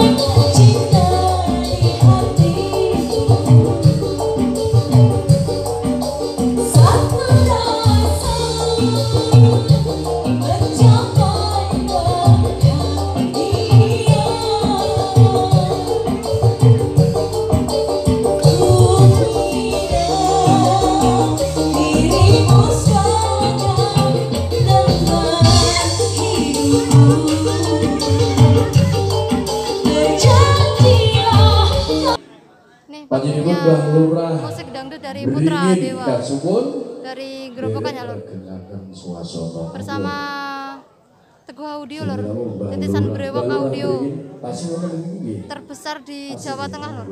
Musik dangdut dari Putra Dewa dari Gerobokan ya lor, bersama Teguh Audio lor, titisan Brewok Audio terbesar di Jawa Tengah lor.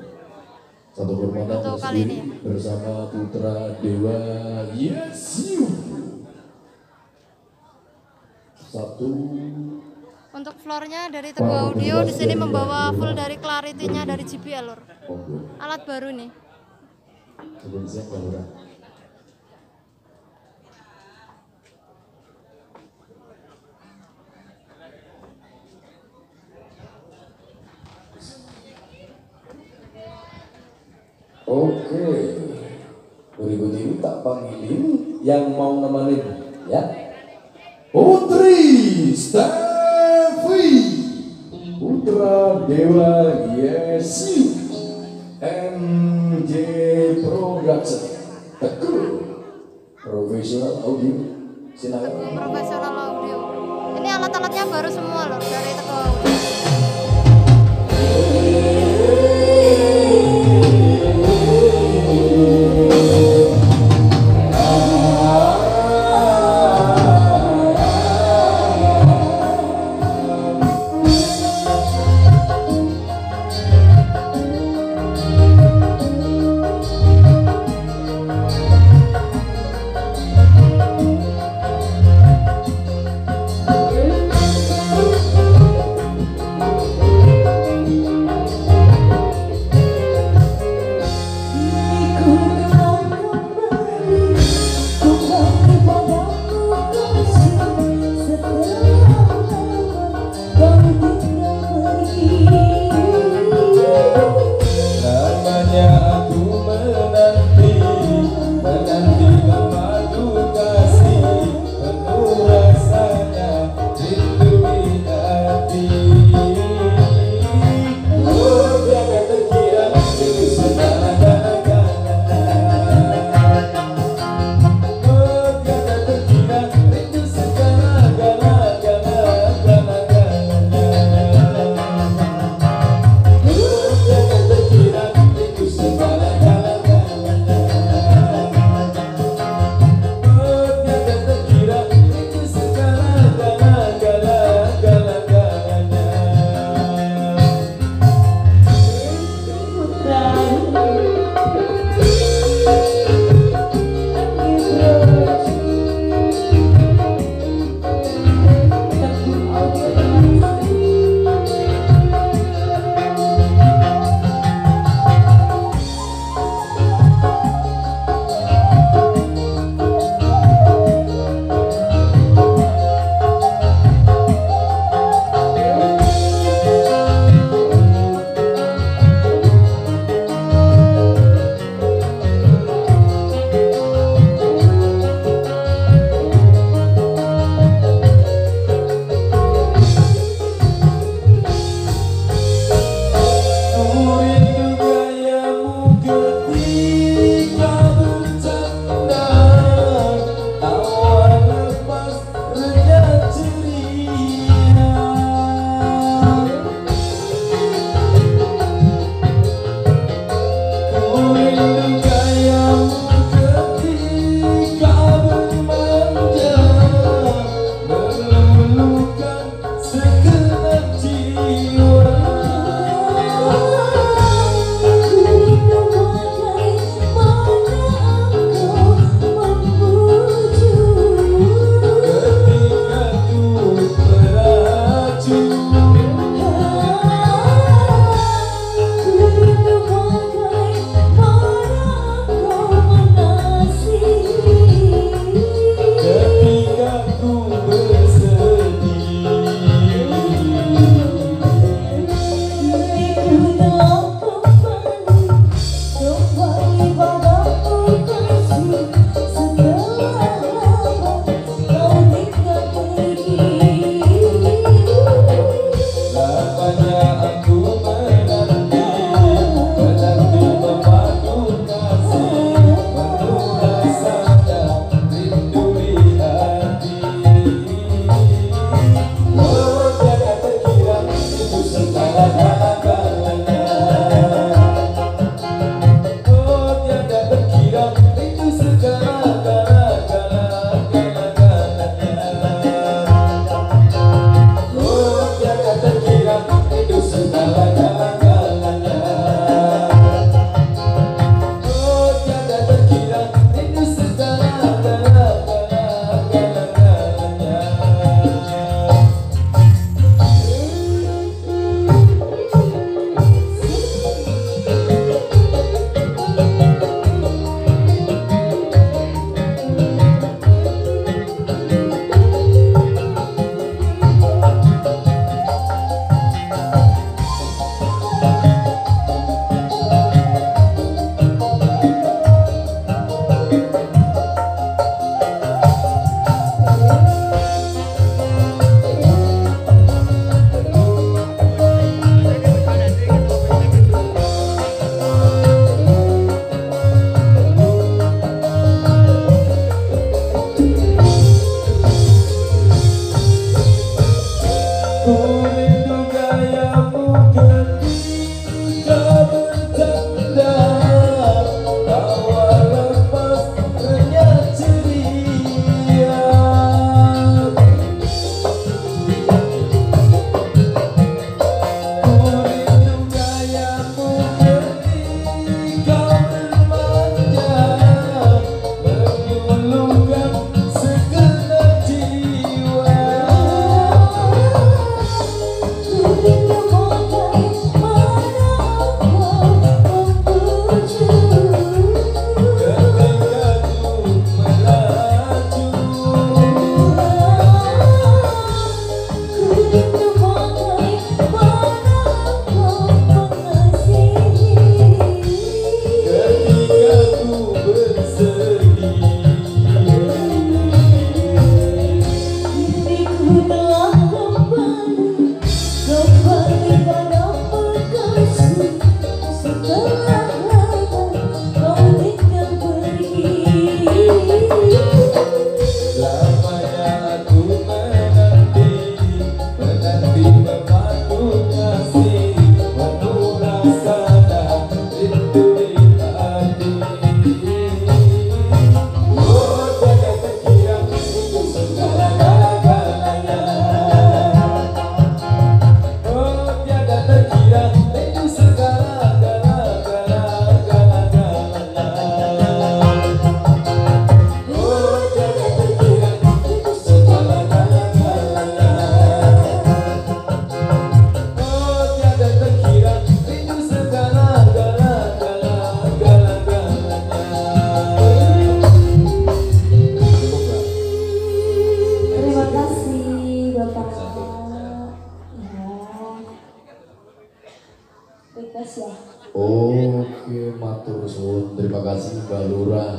Untuk kali ini ya. Bersama Putra Dewa, yes you. Satu. Untuk floornya dari Teguh Audio di sini membawa full dari clarity-nya dari JBL lor. Alat baru nih. Oke, berikut ini tak panggilin yang mau nemenin ya. Putri Stevi, Putra Dewa, yes you. MJ Production, Teguh Profesional Audio, silakan. Teguh Profesional Audio. Ini alat-alatnya baru semua loh dari Teguh Audio. Oke, matur suwun. Terima kasih Mbak Lurah.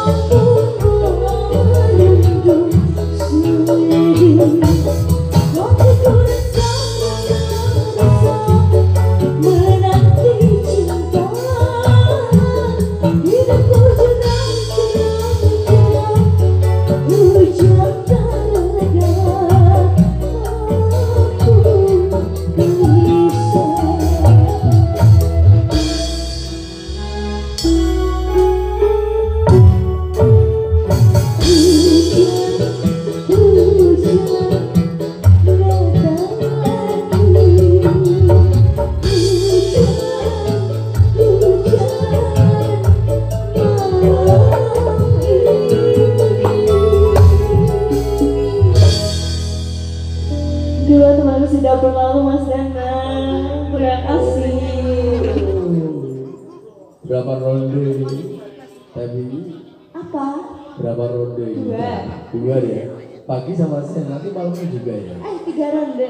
Dua teman sudah berlalu Mas Danang. Terima kasih. Berapa ronde ini? Tadi Apa? berapa ronde ini? Dua. Dua ya. Pagi sama siang, nanti malamnya juga ya. 3 ronde.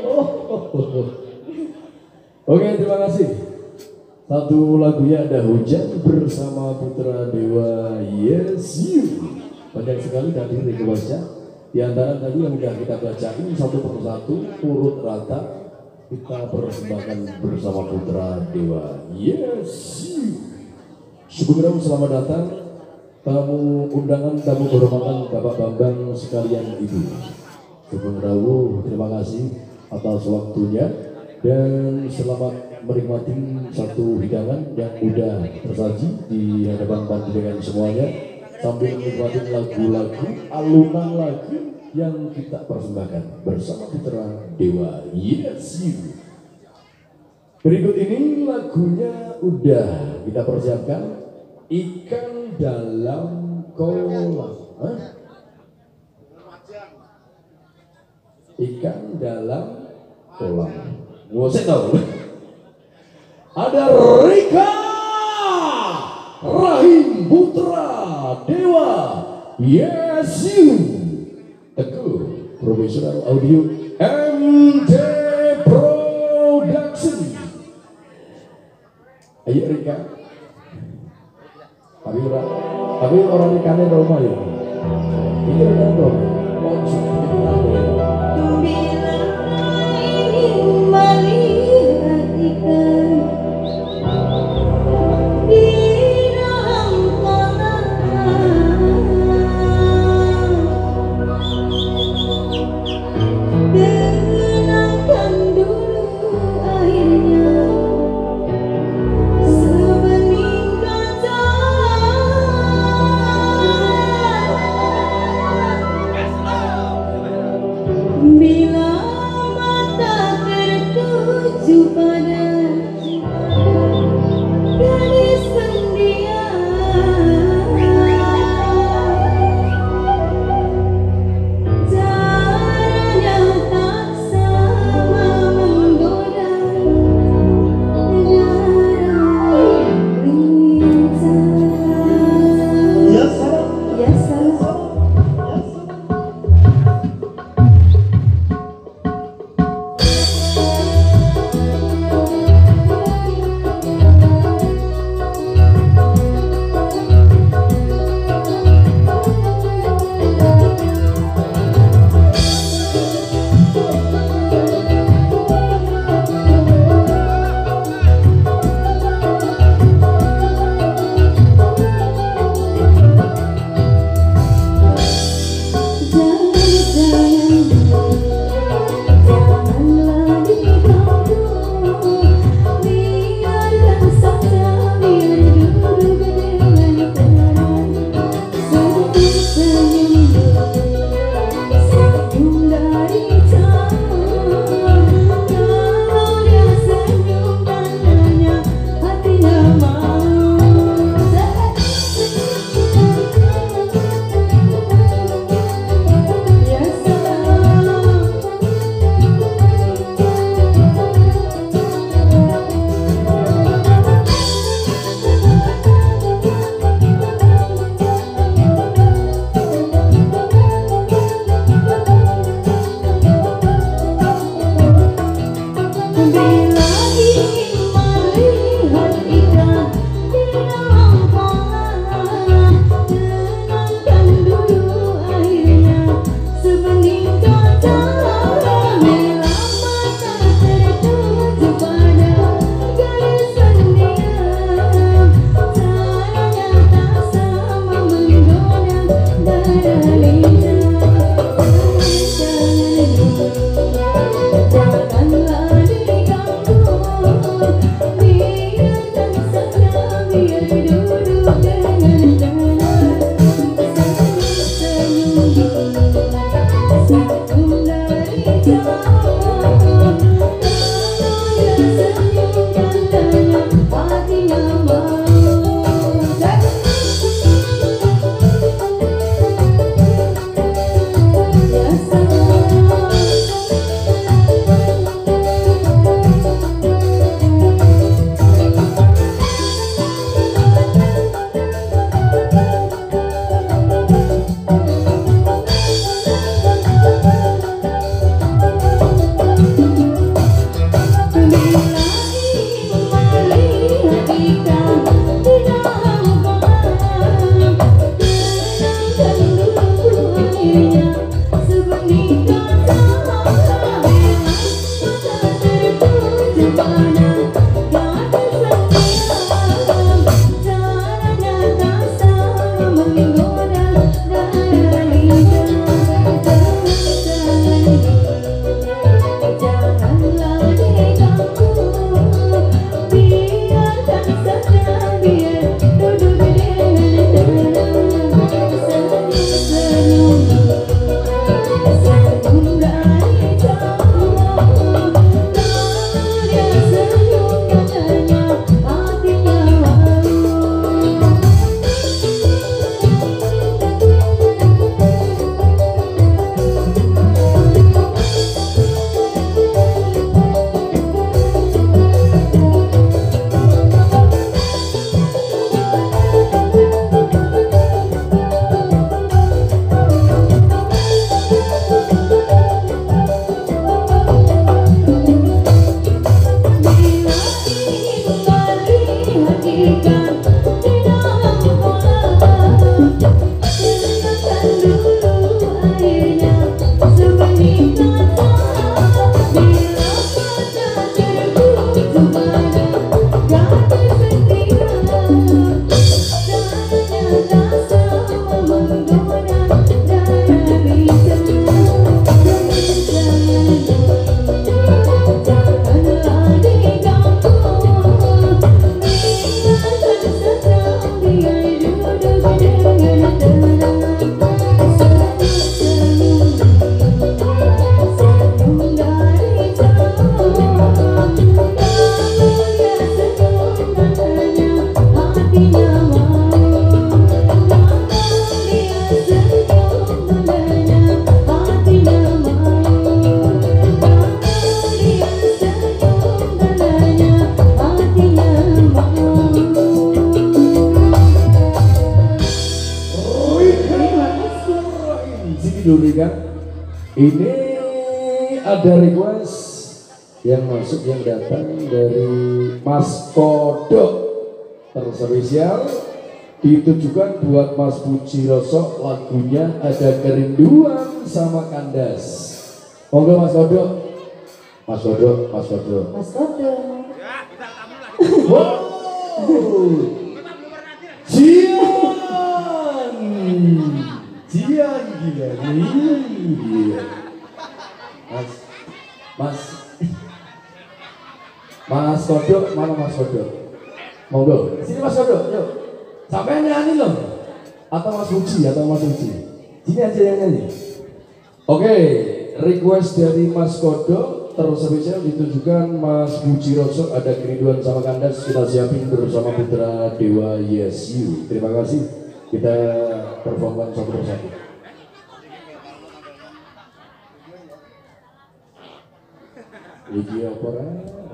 Oke, terima kasih. Satu lagunya ada Hujan bersama Putra Dewa Yes You. Banyak sekali tadi yang dibaca. Di antara tadi yang sudah kita bacain satu persatu urut rata kita persembahkan bersama Putra Dewa Yes You. Syukur selamat datang tamu undangan, tamu kehormatan Bapak Bambang sekalian Ibu. Sugeng Rawuh, terima kasih atas waktunya dan selamat menikmati satu hidangan yang mudah tersaji di hadapan panjenengan semuanya sambil menikmati lagu-lagu alunan lagu yang kita persembahkan bersama Putra Dewa Yes You. Berikut ini lagunya udah kita persiapkan. Ikan dalam kolam. Hah? Ikan dalam kolam. Gua sih tahu. Ada Rika Rahim Putra Dewa Yes You. Teguh Profesional Audio MD Production. Ayo Rika. Tapi orang ikannya Roma ya. Ini kan Roma. Langsung kita Bila ingin melihat ikan di dalam kolam, tenangkan dulu airnya sebening kaca. didurikan. Ini ada request yang masuk yang datang dari Mas Kodok terspesial ditujukan buat Mas Puji Rosok, lagunya Ada Kerinduan sama Kandas. Monggo Mas Kodok. Mas Kodok, Mas Kodok. Mas Kodok. Wow. Jian gila nih. Mas Kodok, mana Mas Kodok? Monggo, sini Mas Kodok, yuk. Sampai nyanyi loh. Atau Mas Uji, Sini aja yang nyanyi. Oke, request dari Mas Kodok terspesial ditujukan Mas Puji Rosok, Ada Kerinduan sama Kandas. Kita siapin bersama Putra Dewa Yes You. Terima kasih. Kita performkan satu persatu. Iki apa ra?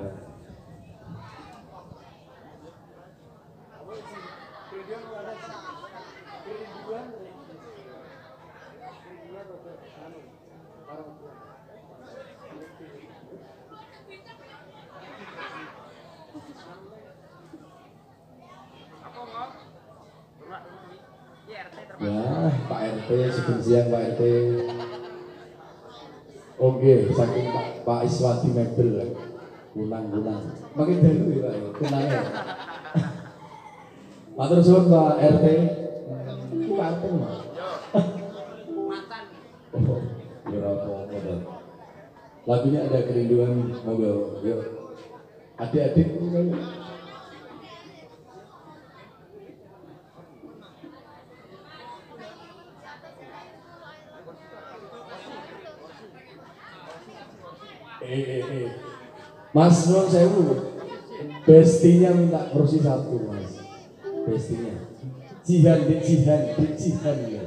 Ya, Pak RT, sebelum siang Pak RT. Oke, saking Pak Iswati mebel, kunang. Makin dulu ya Pak, kunangnya. Matur suwun Pak RT. Ini Pak RT Mas. Oh, ya apa-apa. Lagunya Ada Kerinduan, monggo. Yuk. Adik-adik Mas Nuan Sewu, bestinya minta kursi satu Mas, bestinya Jihan ya.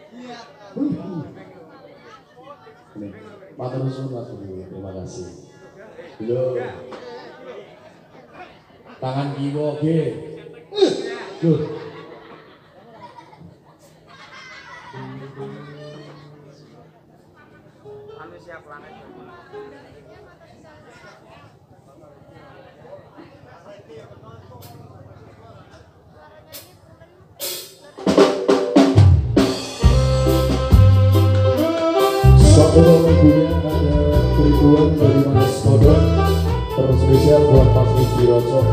Matur suwun Mas, terima kasih. Halo, tangan kiwa oke. Siap planet. Satu lagunya Ada Kerinduan dari Mas Kodok terspesial buat Mas Puji Rosok.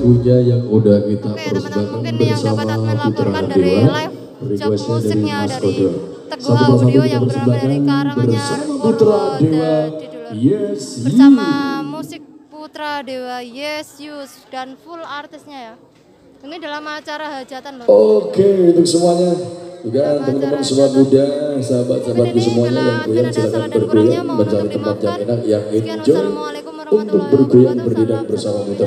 lagunya yang udah kita Oke teman-teman, persembahkan mungkin yang dapat bersama admin Putra laporkan dari Dewa. live job Requestnya musiknya Mas dari Odo. Teguh Satu persatu Audio kita yang berasal dari persembahkan karangannya bersama Putra Purwo Dewa. The Judulur. Yes, you. Bersama musik Putra Dewa Yes Yus dan full artisnya ya. Ini dalam acara hajatan loh. Oke, untuk semuanya. Juga teman-teman semua muda, sahabat-sahabatku semuanya yang goyang silakan bergoyang mencari tempat yang enak yang enjoy untuk bergoyang berdiri bersama Putra.